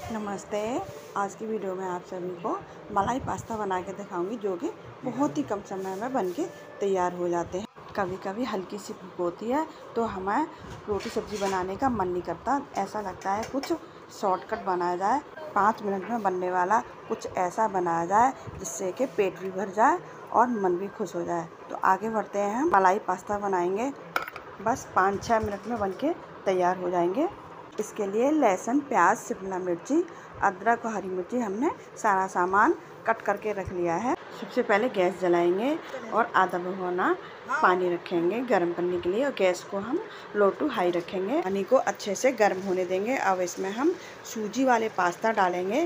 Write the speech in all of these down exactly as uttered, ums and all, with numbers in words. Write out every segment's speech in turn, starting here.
नमस्ते। आज की वीडियो में आप सभी को मलाई पास्ता बना के दिखाऊंगी, जो कि बहुत ही कम समय में बन के तैयार हो जाते हैं। कभी कभी हल्की सी भूख होती है तो हमें रोटी सब्ज़ी बनाने का मन नहीं करता। ऐसा लगता है कुछ शॉर्टकट बनाया जाए, पाँच मिनट में बनने वाला कुछ ऐसा बनाया जाए जिससे कि पेट भी भर जाए और मन भी खुश हो जाए। तो आगे बढ़ते हैं, हम मलाई पास्ता बनाएंगे। बस पाँच छः मिनट में बन के तैयार हो जाएंगे। इसके लिए लहसुन, प्याज, शिमला मिर्ची, अदरक और हरी मिर्ची हमने सारा सामान कट करके रख लिया है। सबसे पहले गैस जलाएंगे और आधा भगोना पानी रखेंगे गर्म करने के लिए, और गैस को हम लो टू हाई रखेंगे। पानी को अच्छे से गर्म होने देंगे। अब इसमें हम सूजी वाले पास्ता डालेंगे।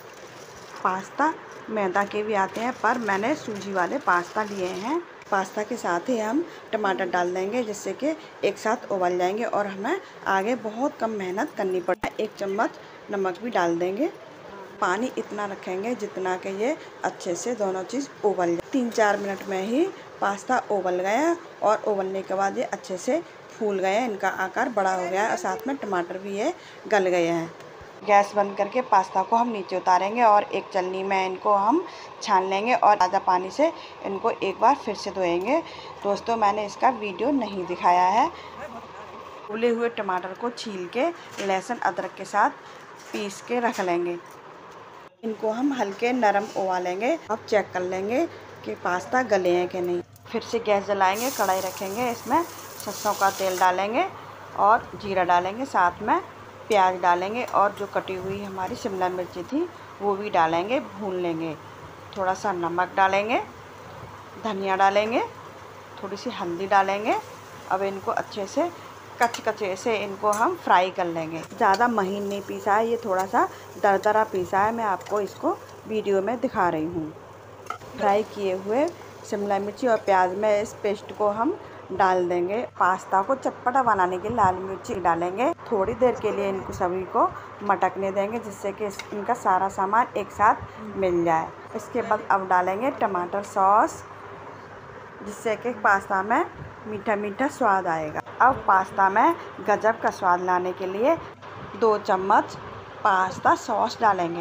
पास्ता मैदा के भी आते हैं, पर मैंने सूजी वाले पास्ता लिए हैं। पास्ता के साथ ही हम टमाटर डाल देंगे, जिससे कि एक साथ उबल जाएंगे और हमें आगे बहुत कम मेहनत करनी पड़े। एक चम्मच नमक भी डाल देंगे। पानी इतना रखेंगे जितना कि ये अच्छे से दोनों चीज़ उबल जाए। तीन चार मिनट में ही पास्ता उबल गया, और उबलने के बाद ये अच्छे से फूल गए, इनका आकार बड़ा हो गया है, और साथ में टमाटर भी ये गल गए हैं। गैस बंद करके पास्ता को हम नीचे उतारेंगे और एक छलनी में इनको हम छान लेंगे और आधा पानी से इनको एक बार फिर से धोएंगे। दोस्तों, मैंने इसका वीडियो नहीं दिखाया है। उबले हुए टमाटर को छील के लहसुन अदरक के साथ पीस के रख लेंगे। इनको हम हल्के नरम उबालेंगे। अब चेक कर लेंगे कि पास्ता गले हैं कि नहीं। फिर से गैस जलाएंगे, कढ़ाई रखेंगे, इसमें सरसों का तेल डालेंगे और जीरा डालेंगे, साथ में प्याज डालेंगे, और जो कटी हुई हमारी शिमला मिर्ची थी वो भी डालेंगे, भून लेंगे। थोड़ा सा नमक डालेंगे, धनिया डालेंगे, थोड़ी सी हल्दी डालेंगे। अब इनको अच्छे से कच कचे से इनको हम फ्राई कर लेंगे। ज़्यादा महीन नहीं पीसा है, ये थोड़ा सा दरदरा पीसा है। मैं आपको इसको वीडियो में दिखा रही हूँ। फ्राई किए हुए शिमला मिर्ची और प्याज में इस पेस्ट को हम डाल देंगे। पास्ता को चटपटा बनाने के लिए लाल मिर्ची डालेंगे। थोड़ी देर के लिए इनको सभी को मटकने देंगे, जिससे कि इनका सारा सामान एक साथ मिल जाए। इसके बाद अब डालेंगे टमाटर सॉस, जिससे कि पास्ता में मीठा मीठा स्वाद आएगा। अब पास्ता में गजब का स्वाद लाने के लिए दो चम्मच पास्ता सॉस डालेंगे।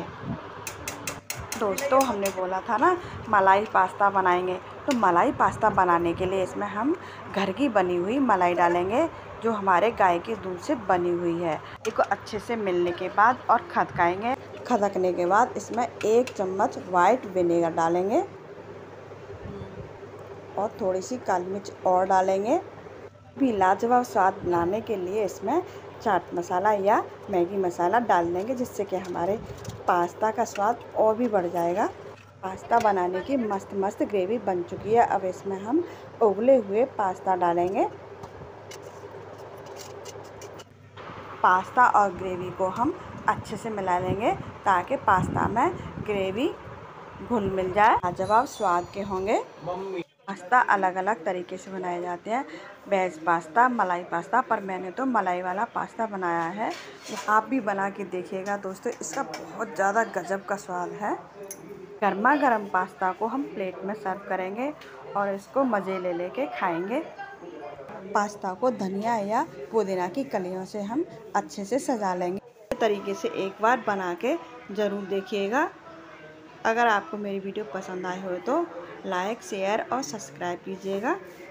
दोस्तों, हमने बोला था ना मलाई पास्ता बनाएंगे, तो मलाई पास्ता बनाने के लिए इसमें हम घर की बनी हुई मलाई डालेंगे, जो हमारे गाय के दूध से बनी हुई है। इसको अच्छे से मिलने के बाद और खदकाएंगे। खदकने के बाद इसमें एक चम्मच वाइट विनेगर डालेंगे और थोड़ी सी काली मिर्च और डालेंगे। भी लाजवाब स्वाद लाने के लिए इसमें चाट मसाला या मैगी मसाला डाल देंगे, जिससे कि हमारे पास्ता का स्वाद और भी बढ़ जाएगा। पास्ता बनाने की मस्त मस्त ग्रेवी बन चुकी है। अब इसमें हम उबले हुए पास्ता डालेंगे। पास्ता और ग्रेवी को हम अच्छे से मिला लेंगे, ताकि पास्ता में ग्रेवी घुल मिल जाए। लाजवाब स्वाद के होंगे। पास्ता अलग अलग तरीके से बनाए जाते हैं, वेज पास्ता, मलाई पास्ता, पर मैंने तो मलाई वाला पास्ता बनाया है। आप भी बना के देखिएगा दोस्तों, इसका बहुत ज़्यादा गजब का स्वाद है। गर्मा गर्म पास्ता को हम प्लेट में सर्व करेंगे और इसको मज़े ले लेके खाएंगे। पास्ता को धनिया या पुदीना की कलियों से हम अच्छे से सजा लेंगे। इस तरीके से एक बार बना के ज़रूर देखिएगा। अगर आपको मेरी वीडियो पसंद आई हो तो लाइक, शेयर और सब्सक्राइब कीजिएगा।